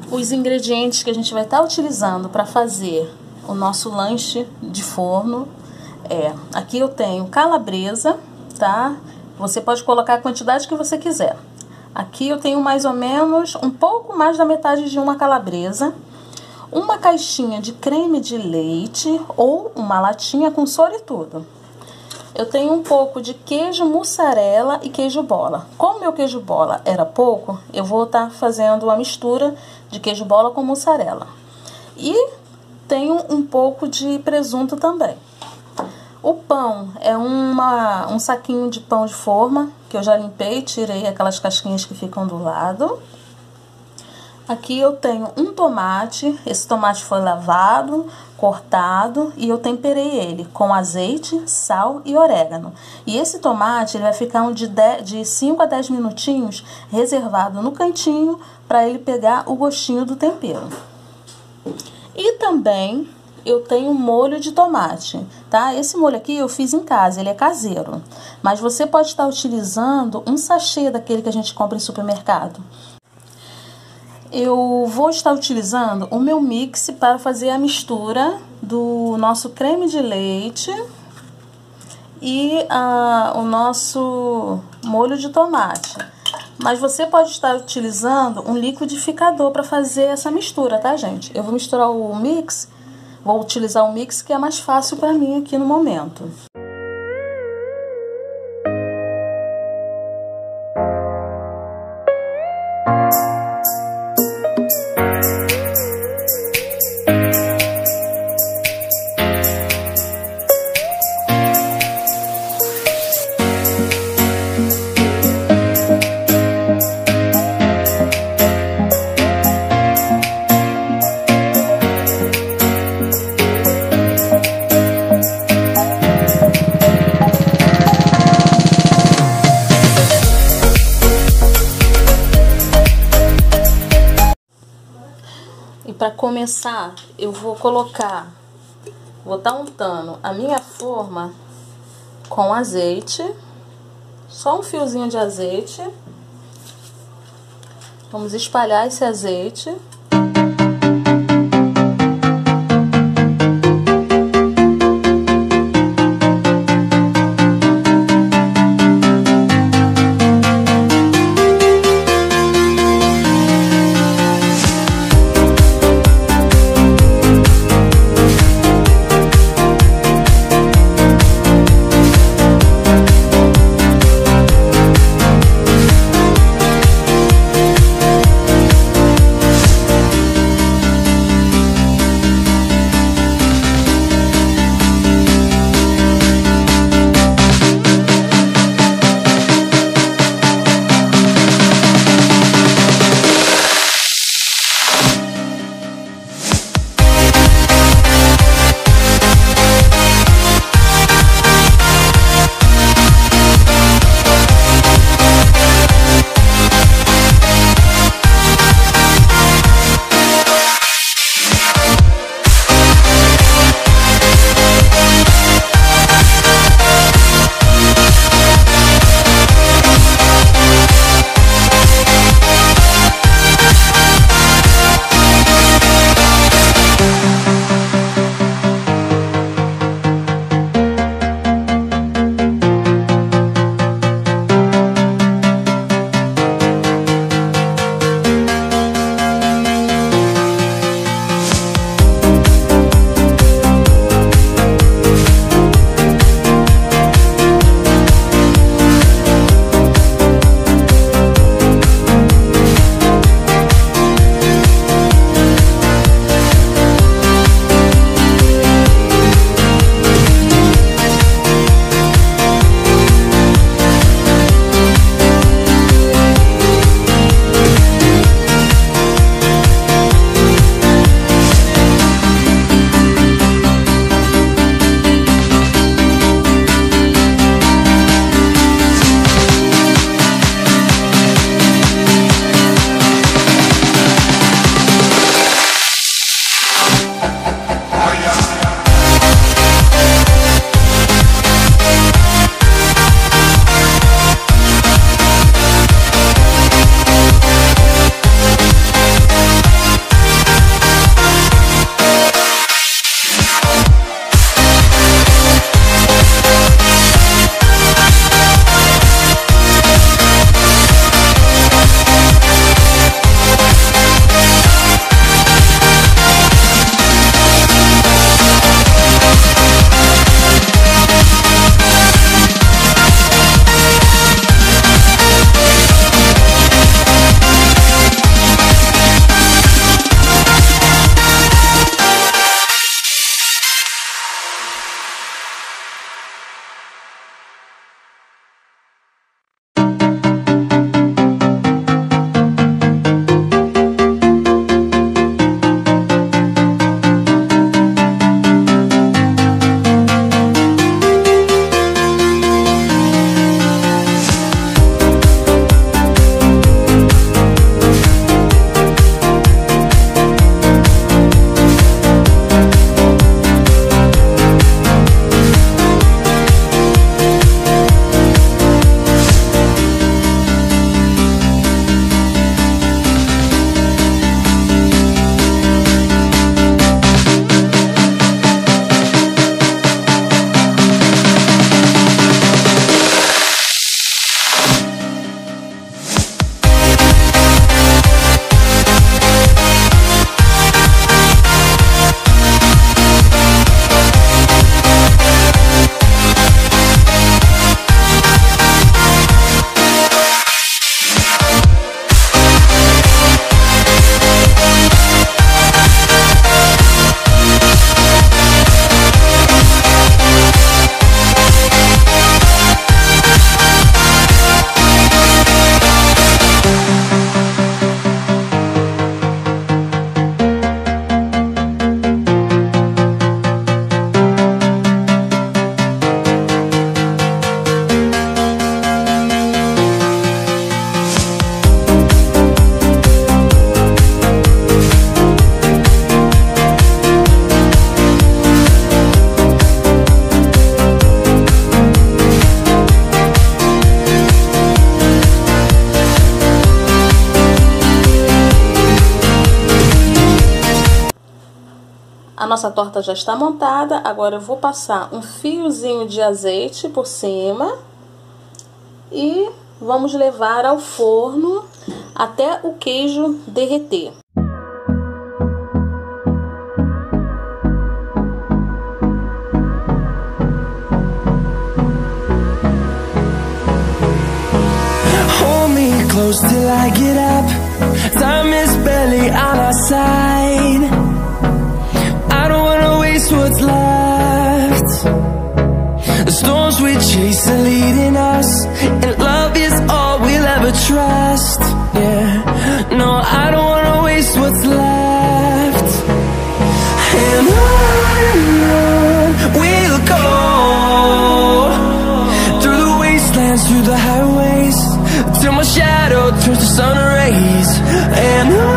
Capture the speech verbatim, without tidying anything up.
os ingredientes que a gente vai estar utilizando para fazer o nosso lanche de forno é... Aqui eu tenho calabresa, tá? Você pode colocar a quantidade que você quiser. Aqui eu tenho mais ou menos um pouco mais da metade de uma calabresa. Uma caixinha de creme de leite ou uma latinha com soro e tudo. Eu tenho um pouco de queijo mussarela e queijo bola. Como meu queijo bola era pouco, eu vou estar fazendo a mistura de queijo bola com mussarela. E tenho um pouco de presunto também. O pão é uma, um saquinho de pão de forma, que eu já limpei, tirei aquelas casquinhas que ficam do lado. Aqui eu tenho um tomate, esse tomate foi lavado, cortado e eu temperei ele com azeite, sal e orégano. E esse tomate ele vai ficar de, de cinco a dez minutinhos reservado no cantinho para ele pegar o gostinho do tempero. E também eu tenho molho de tomate, tá? Esse molho aqui eu fiz em casa, ele é caseiro. Mas você pode estar utilizando um sachê daquele que a gente compra em supermercado. Eu vou estar utilizando o meu mix para fazer a mistura do nosso creme de leite e uh, o nosso molho de tomate. Mas você pode estar utilizando um liquidificador para fazer essa mistura, tá, gente? Eu vou misturar o mix, vou utilizar o mix que é mais fácil para mim aqui no momento. E para começar, eu vou colocar, vou estar untando a minha forma com azeite, só um fiozinho de azeite. Vamos espalhar esse azeite. A nossa torta já está montada. Agora eu vou passar um fiozinho de azeite por cima e vamos levar ao forno até o queijo derreter. Close till I get up. Time is barely on our side. I don't wanna waste what's left. The storms we chase are leading us, and love is all we'll ever trust. Yeah, no, I don't wanna waste what's left. And on we'll go, through the wastelands, through the highways, till my shadow turns to sun rays. And